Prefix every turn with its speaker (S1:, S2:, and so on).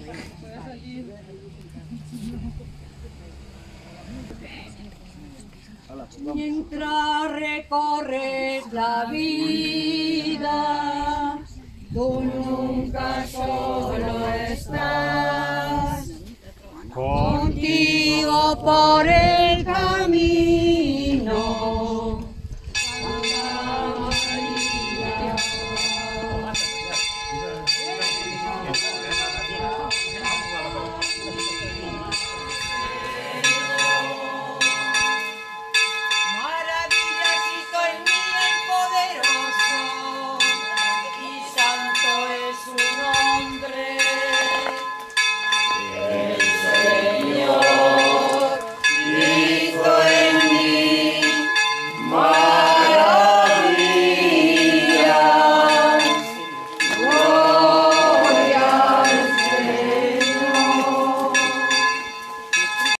S1: Mientras recorres la vida, tú nunca solo estás, contigo por él.